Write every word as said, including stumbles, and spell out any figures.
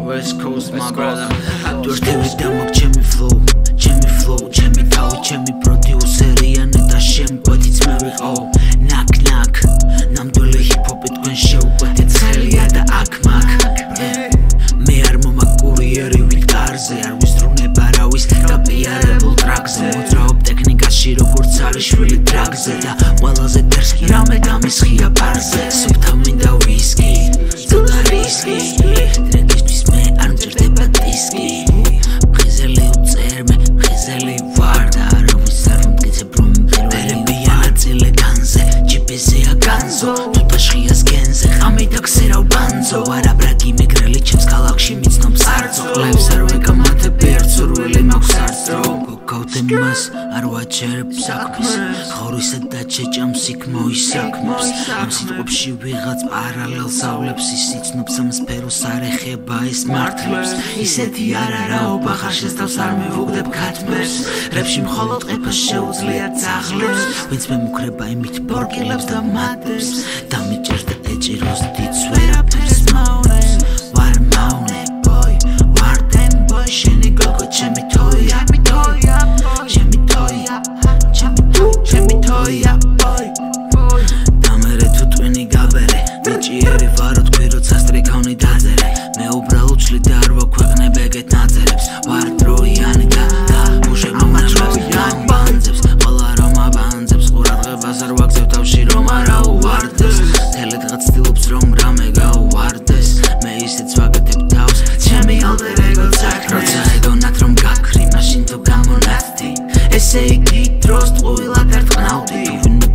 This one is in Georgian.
West Coast my brother Dwarte damag ჩემი flow ჩემი flow ჩემი თავი ჩემი პროდიუსერიანი და შემკვეთიც მე ვიყო ნაკ ნაკ ნამდვილი ჰიპ-ჰოპი თქვენ შეუკვეთეთ ხელია და აქ მაგ მე არ მომაკურიერი ვიქტარზე არ ვისწრუნება რავის გაპიარებულ ტრაკზე მოძრაობ ტექნიკაში როგორც არის შვილი ტრაკზე და ყველაზე დერს კი რამე გამისხია პარზე სუფთა მინდა ვისკი ცოტა რისკი ტრეკისთვის მე არ მჭირდება დისკი მღიზელი უწერ მე მღიზელი ვარ და არავის არ მომტკიცებ რომ მტერებია ნაწილე განზე ჯიპესია განზო თუ დაშხიას გენზე ხამი და ქსერავ ბანძო არაბრაგი მეგრელი ჩემს ქალაქში მიცნობ სარწო ყლებს არ ვეკამათებ ერთ სურვილი მაქვს არწრო გოგავდემას არ ვაჩერებ საქმეს ხორისა და ჩეჭამს იქ მოისაქმებს ამ სიტყვებში ვიღაც პარალელს ავლებს ის იცნობს ამ სფეროს არ ეხება ეს მართლებს ისეთი არა რაობა ხარ შესთავს არ მივუგდებ ქათმებს რეპში მხოლოდ ყეფას შეუძლია ძაღლებს ვინც მემუქრება იმით ბორკილებს და მატებს და მიჭერს და ეჭიროს დიდს ვერაფერს მავნებს ვარ მავნე ბოი ვარ დენ ბოი შენი გოგო ჩემი თოია ჩემი თოია ჩემი თოია და მერე თუ ტვინი გაბერე მიჭიერი ვარო თქვი როცა სტრიქავნი დაძერე მე უბრალოდ ვშლი და არ ვაქვეყნებ ეგეთ ნაწერებს ვარ ტროიანი და მგულშემატკივრობთ ბანძებს ყველა რომ აბანძებს ყურადღებას არ ვაგზავ თავში რომ არა უვარდეს თელე დღეს ცდილობს რომ რამე გაუვარდეს მე ისეც ვაკეთებ თავს ჩემი ალტერ ეგოც აქ როცა ეგონათ რომ გაქრი მაშინ თუ გამონათდი ესე იგი დროს ტყუილად არ ტყნავდი თუ ვინმე